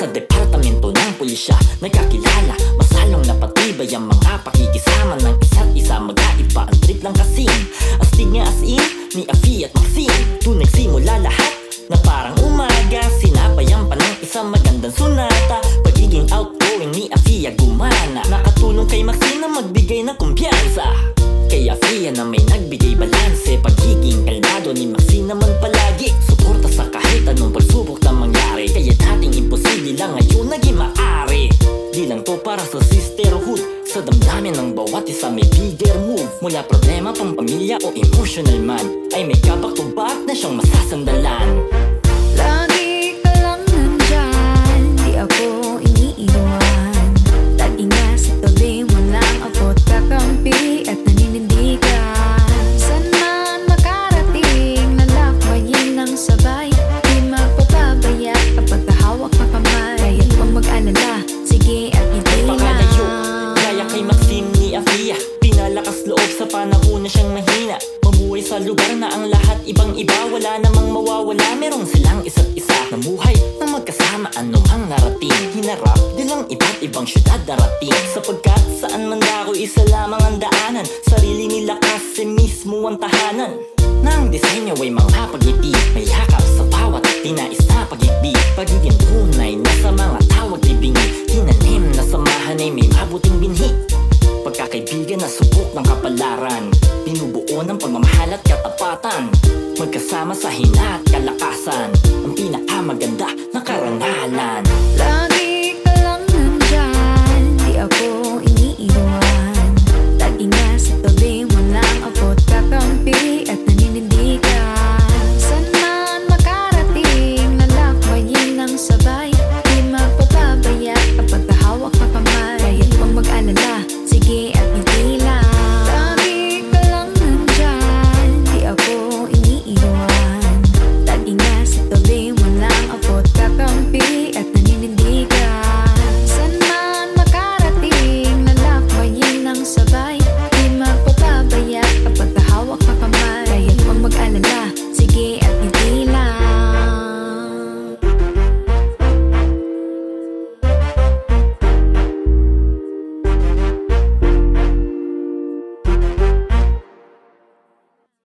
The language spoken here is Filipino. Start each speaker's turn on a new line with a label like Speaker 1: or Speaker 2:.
Speaker 1: sa departamento ng pulisya, nagkakilala, masalong napatibay ang mga pakikisama ng isa't isa. Magkaiba ang trip lang kasing astig nga as in ni Afi at Maxine. Doon nagsimula lahat na parang umaga, sinabayan pa ng isang magandang sunata. Pagiging outgoing ni Afi gumana, nakatulong kay Maxine na magbigay ng kumpiyansa. Kay Afi na may nagbigay balanse, pagiging kalmado ni Maxine naman palagi suporta sa kahit anong pagsubok na mangyari. Kaya dating imposible lang ngayon naging maaari. Di lang to para sa sisterhood, sa damdamin ng bawat isa may bigger move. Mula problema pang pamilya o emotional man, ay may kabak-tubak na siyang masasandalan.
Speaker 2: Lagi ka lang nandyan, di ako iniiwan. Lagi nga sa tabi mo lang ako't kakampi at naninindigan. San man makarating, lalakbayin ng sabay, di magpapabaya kapag hawak na kamay. Kaya't huwag mag-alala, sige at hindi
Speaker 1: Pakalayo, gaya kay Maxine ni Afi, pinalakas loob sa panahon na siyang mahina. Mamuhay sa lugar na ang lahat ibang-iba, wala namang mawawala, merong silang isa't isa. Namuhay na magkasama anumang narating, hinarap din ang iba't ibang syudad darating. Sapagkat saan man dako isa lamang ang daanan, sarili nila kasi mismo ang tahanan. Nang disenyo ay mga pag-ibig, may yakap sa bawat tinais na pag-ibig. Pagiging tunay na sa mga tawag libingi, tinanim na samahan ay may mabuting binhi. Pagkakaibigan na subok ng kapalaran, binubuo ng pagmamahal at katapatan. Magkasama sa hinat